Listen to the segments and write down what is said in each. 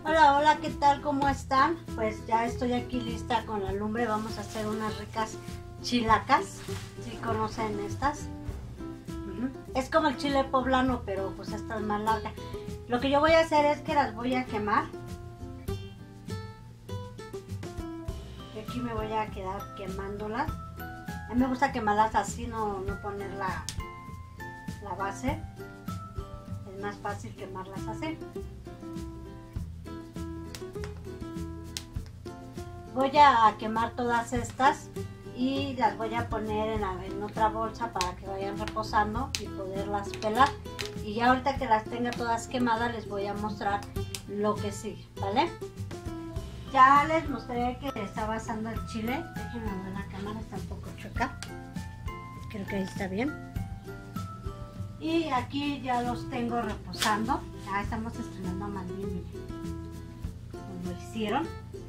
Hola, hola, ¿qué tal? ¿Cómo están? Pues ya estoy aquí lista con la lumbre. Vamos a hacer unas ricas chilacas. ¿Sí conocen estas? Es como el chile poblano, pero pues esta es más larga. Lo que yo voy a hacer es que las voy a quemar. Y aquí me voy a quedar quemándolas. A mí me gusta quemarlas así, no poner la base. Es más fácil quemarlas así. Voy a quemar todas estas y las voy a poner en otra bolsa para que vayan reposando y poderlas pelar. Y ya ahorita que las tenga todas quemadas les voy a mostrar lo que sigue, ¿vale? Ya les mostré que estaba asando el chile. Déjenme ver, la cámara está un poco chueca. Creo que ahí está bien. Y aquí ya los tengo reposando. Ya estamos estrenando a mandil, miren, como lo hicieron.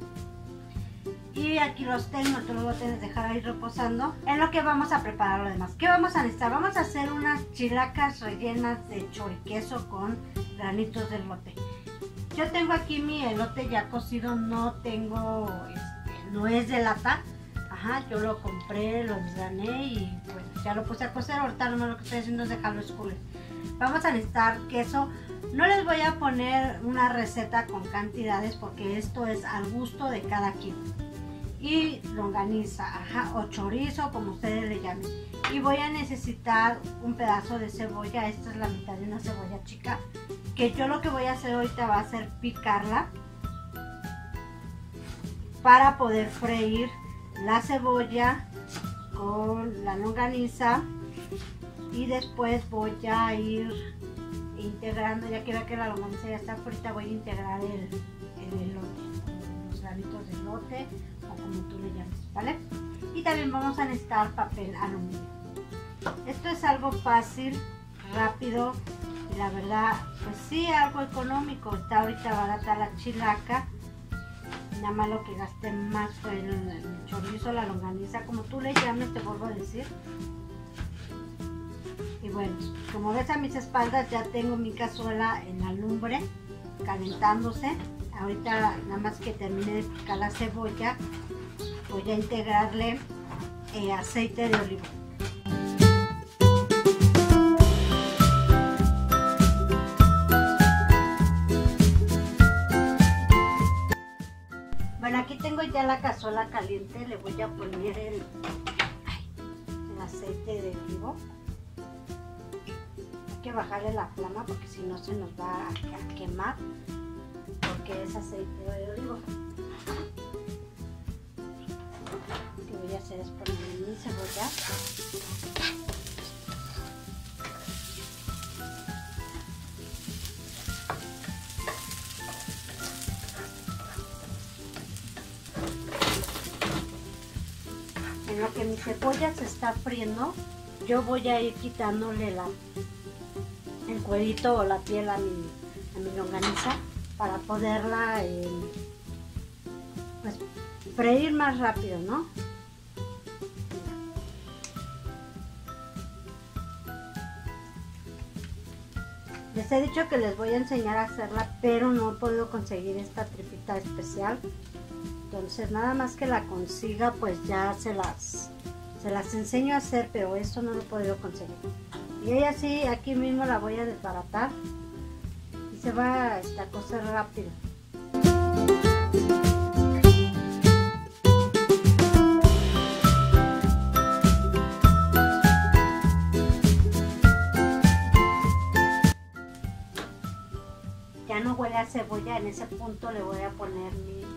Y aquí los tengo, tú los voy a tener que dejar ahí reposando. En lo que vamos a preparar lo demás. ¿Qué vamos a necesitar? Vamos a hacer unas chilacas rellenas de choriqueso con granitos de elote. Yo tengo aquí mi elote ya cocido, no tengo, no es de lata. Ajá, yo lo compré, lo desgrané y pues ya lo puse a cocer. Ahorita nomás lo que estoy haciendo es dejarlo escurrir. Vamos a necesitar queso. No les voy a poner una receta con cantidades porque esto es al gusto de cada quien. Y longaniza, ajá, o chorizo, como ustedes le llamen. Y voy a necesitar un pedazo de cebolla. Esta es la mitad de una cebolla chica, que yo lo que voy a hacer ahorita va a ser picarla para poder freír la cebolla con la longaniza. Y después voy a ir integrando, ya que vea que la longaniza ya está frita, voy a integrar el elote, los granitos de elote, o como tú le llames, ¿vale? Y también vamos a necesitar papel aluminio. Esto es algo fácil, rápido y la verdad, pues sí, algo económico. Está ahorita barata la chilaca. Nada más lo que gasté más fue el chorizo, la longaniza, como tú le llames, te vuelvo a decir. Y bueno, como ves a mis espaldas ya tengo mi cazuela en la lumbre calentándose. Ahorita nada más que termine de picar la cebolla, voy a integrarle aceite de oliva. Bueno, aquí tengo ya la cazuela caliente, le voy a poner el aceite de oliva. Hay que bajarle la flama porque si no se nos va a quemar, porque es aceite de oliva. Lo que voy a hacer es poner mi cebolla. En lo que mi cebolla se está friendo, yo voy a ir quitándole el cuerito o la piel a mi longaniza para poderla pues, freír más rápido, ¿no? Les he dicho que les voy a enseñar a hacerla, pero no he podido conseguir esta tripita especial. Entonces nada más que la consiga, pues ya se las enseño a hacer, pero esto no lo he podido conseguir. Y ella sí, aquí mismo la voy a desbaratar y se va a cocer rápido. Ya no huele a cebolla, en ese punto le voy a poner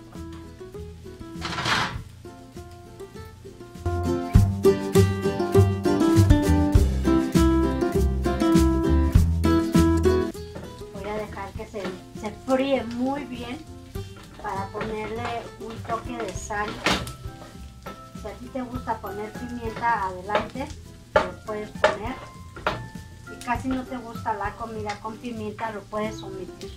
se fríe muy bien para ponerle un toque de sal. Si a ti te gusta poner pimienta, adelante, lo puedes poner. Si casi no te gusta la comida con pimienta, lo puedes omitir.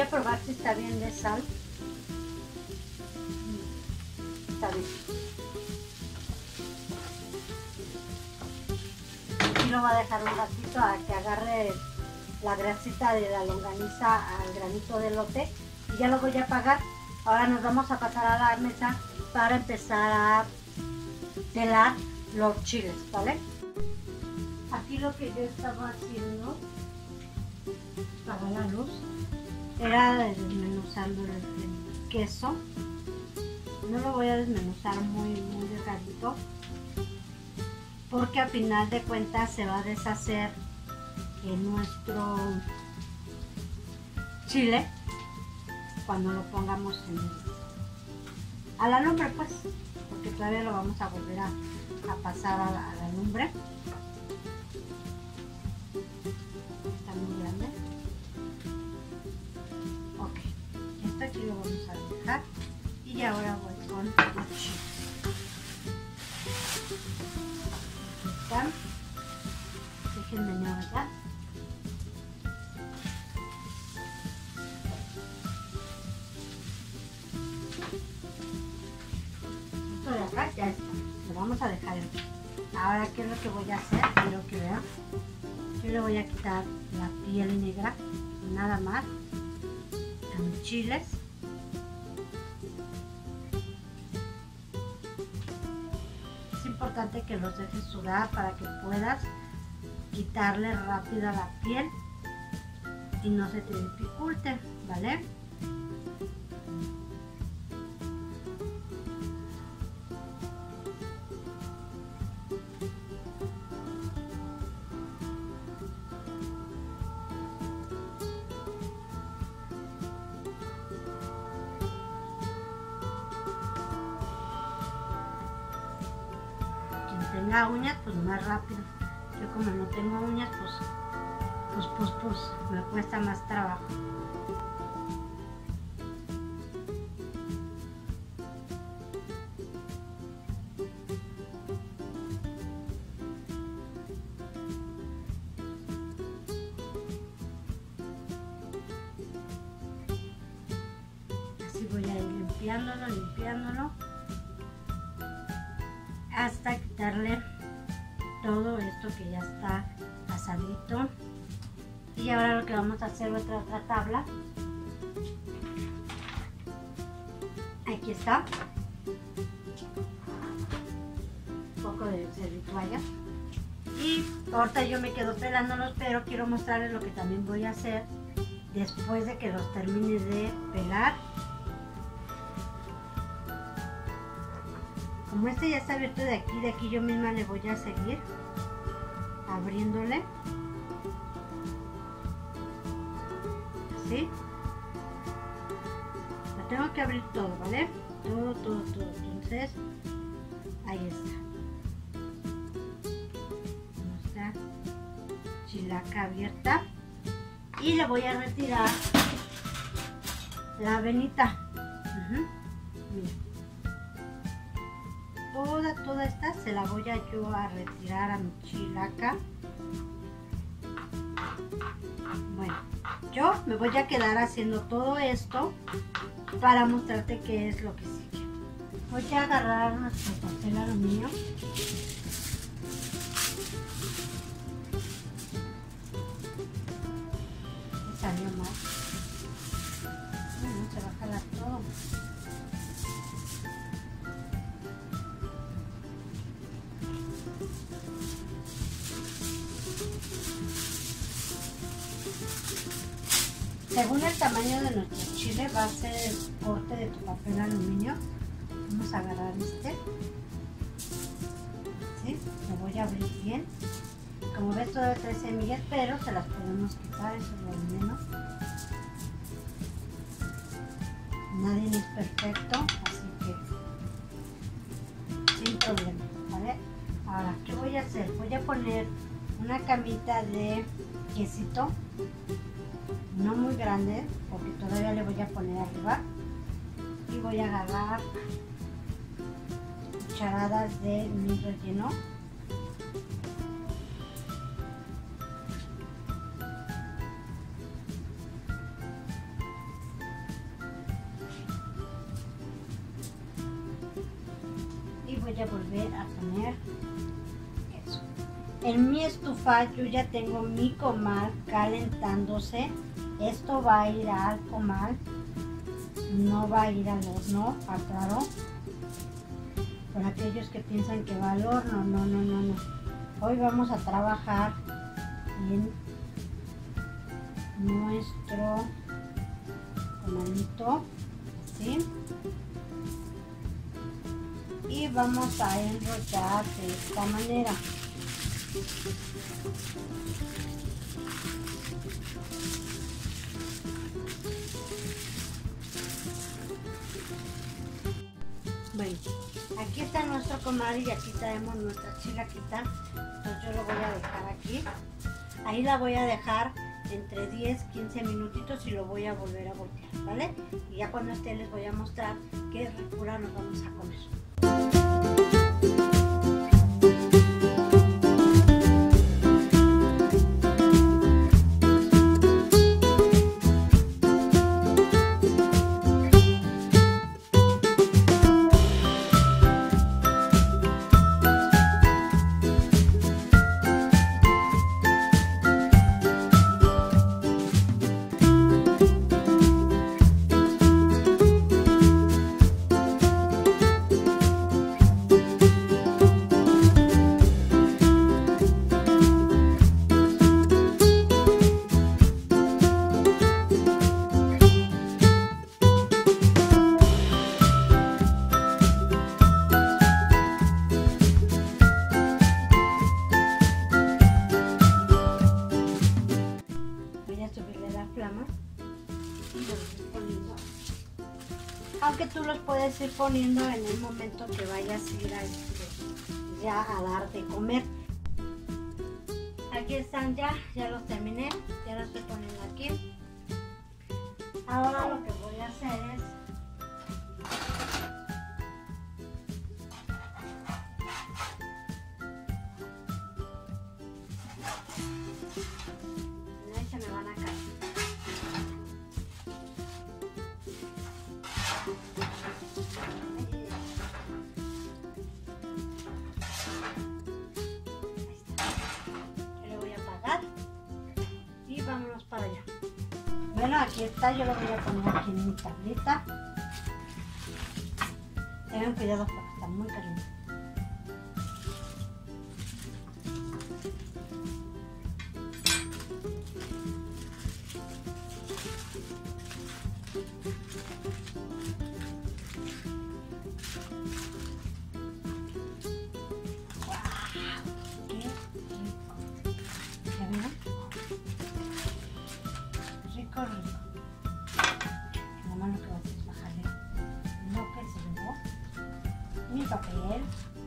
a probar si está bien de sal. Está bien. Y lo voy a dejar un ratito a que agarre la grasita de la longaniza al granito de elote. Y ya lo voy a apagar. Ahora nos vamos a pasar a la mesa para empezar a pelar los chiles, ¿vale? Aquí lo que yo estaba haciendo para la luz era desmenuzando el queso. No lo voy a desmenuzar muy delgadito porque al final de cuentas se va a deshacer en nuestro chile cuando lo pongamos a la lumbre, pues, porque todavía lo vamos a volver a pasar a la lumbre. Está muy grande. Ok, esto aquí lo vamos a dejar y ahora voy con los chiles. Aquí están. Déjenme ¿verdad? Esto de acá ya está. Lo vamos a dejar aquí. Ahora, ¿qué es lo que voy a hacer? Quiero que vean. Yo le voy a quitar la piel negra, nada más, a mis chiles. Es importante que los dejes sudar para que puedas quitarle rápido la piel y no se te dificulte, ¿vale? Tenga uñas, pues más rápido. Yo como no tengo uñas, pues me cuesta más trabajo. Así voy a ir limpiándolo hasta quitarle todo esto que ya está asadito. Y ahora lo que vamos a hacer es otra tabla. Aquí está un poco de servitualla y ahorita yo me quedo pelándolos, pero quiero mostrarles lo que también voy a hacer después de que los termine de pelar. Como este ya está abierto de aquí yo misma le voy a seguir abriéndole así. Lo tengo que abrir todo, ¿vale? Todo. Entonces ahí está nuestra chilaca abierta y le voy a retirar la avenita. Mira. Toda esta se la voy a yo a retirar a mi chilaca. Bueno, yo me voy a quedar haciendo todo esto para mostrarte qué es lo que sigue. Voy a agarrar nuestro papel aluminio. Me salió mal. Bueno, se va a jalar todo. Según el tamaño de nuestro chile va a ser el corte de tu papel aluminio. Vamos a agarrar este. ¿Sí? Lo voy a abrir bien. Como ves, todavía trae semillas, pero se las podemos quitar, eso es lo de menos. Nadie es perfecto, así que sin problema, ¿vale? Ahora, ¿qué voy a hacer? Voy a poner una camita de quesito. No muy grande, porque todavía le voy a poner arriba. Y voy a agarrar cucharadas de mi relleno. voy a volver a poner eso. En mi estufa yo ya tengo mi comal calentándose. Esto va a ir al comal, no va a ir al horno, aclaro. Para aquellos que piensan que va al horno, no. Hoy vamos a trabajar en nuestro comalito, ¿sí? Y vamos a enrollar de esta manera. Bueno, aquí está nuestro comal y aquí tenemos nuestra chilaquita. Entonces yo lo voy a dejar aquí. Ahí la voy a dejar entre 10-15 minutitos y lo voy a volver a voltear, ¿vale? Y ya cuando esté les voy a mostrar qué ricura nos vamos a comer. Aunque tú los puedes ir poniendo en el momento que vayas a ir ya a dar de comer. Aquí están ya los terminé, ya los estoy poniendo aquí. Ahora lo que voy a hacer es ahí se me van a caer. Vámonos para allá. Bueno, aquí está, yo lo voy a poner aquí en mi tablita. Tengan cuidado porque está muy caliente. ¡Wow! ¡Qué rico! ¿Ya vieron? Rico. Nada más lo que voy a hacer es bajarle lo que se llevó, mi papel.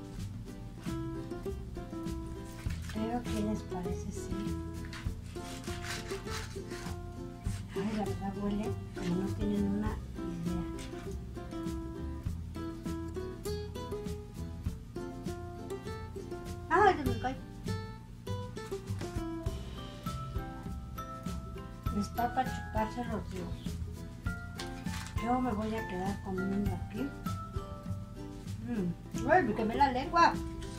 Pero ¿qué les parece si? Ay, la verdad huele como no tienen una idea. Ay, se me cae. Está para chuparse los dedos. Yo me voy a quedar comiendo aquí. ¡Ay, me quemé la lengua!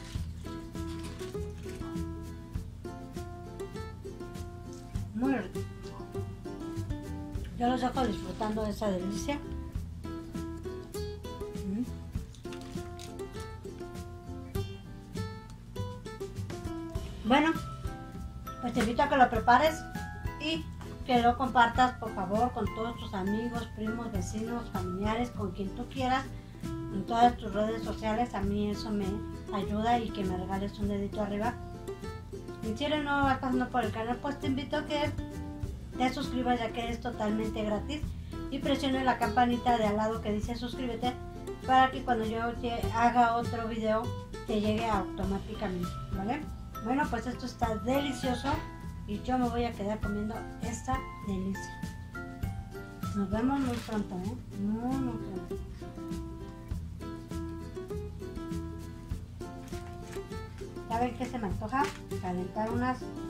Muy rico. Yo los dejo disfrutando de esa delicia. Bueno, pues te invito a que lo prepares y que lo compartas por favor con todos tus amigos, primos, vecinos, familiares, con quien tú quieras, en todas tus redes sociales. A mí eso me ayuda, y que me regales un dedito arriba. Y si eres nuevo, vas pasando por el canal, pues te invito a que te suscribas, ya que es totalmente gratis, y presione la campanita de al lado que dice suscríbete, para que cuando yo haga otro video te llegue automáticamente, ¿vale? Bueno, pues esto está delicioso y yo me voy a quedar comiendo esta delicia. Nos vemos muy pronto, muy pronto. ¿Saben qué se me antoja? Calentar unas